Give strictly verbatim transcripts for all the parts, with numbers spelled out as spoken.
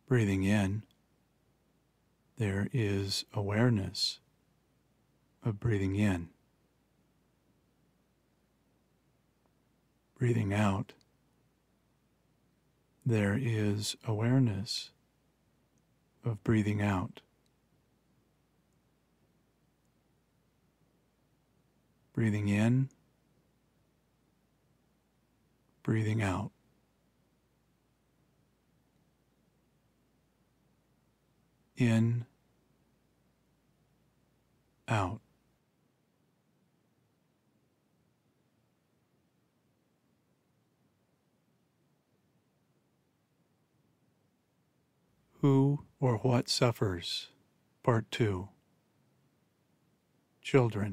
Breathing in, there is awareness of breathing in. Breathing out, there is awareness of breathing out. Breathing in, breathing out. In, out. Who or what suffers? Part two. Children.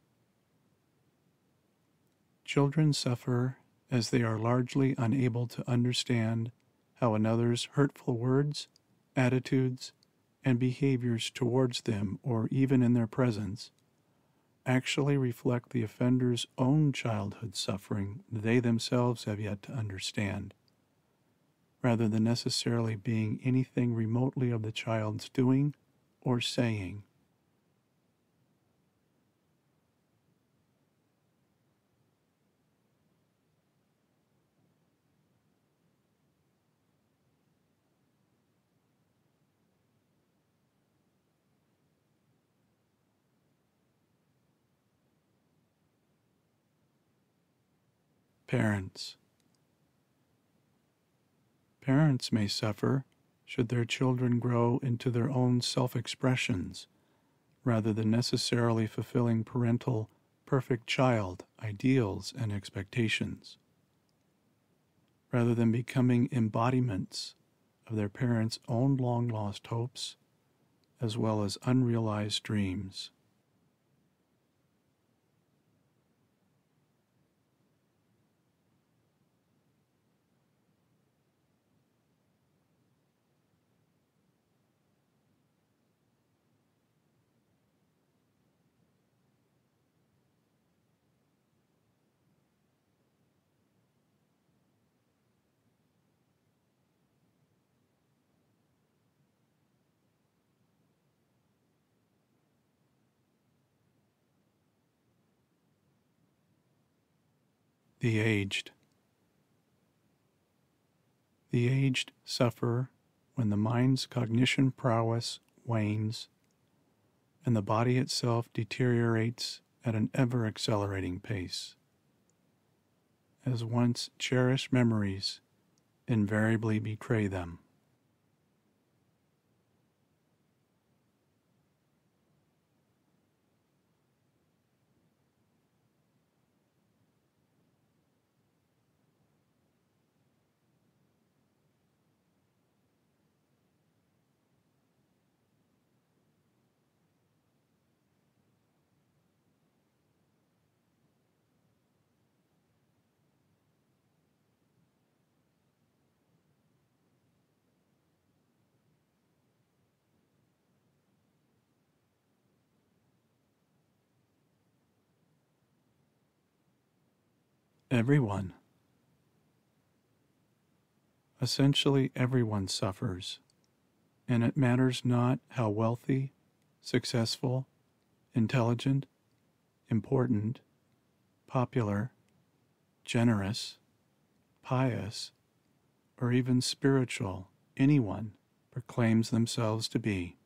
Children suffer as they are largely unable to understand how another's hurtful words, attitudes, and behaviors towards them, or even in their presence, actually reflect the offender's own childhood suffering they themselves have yet to understand, rather than necessarily being anything remotely of the child's doing or saying. Parents. Parents may suffer should their children grow into their own self-expressions, rather than necessarily fulfilling parental perfect child ideals and expectations, rather than becoming embodiments of their parents' own long-lost hopes, as well as unrealized dreams. The aged. The aged suffer when the mind's cognition prowess wanes and the body itself deteriorates at an ever-accelerating pace, as once cherished memories invariably betray them. Everyone. Essentially everyone suffers, and it matters not how wealthy, successful, intelligent, important, popular, generous, pious, or even spiritual anyone proclaims themselves to be.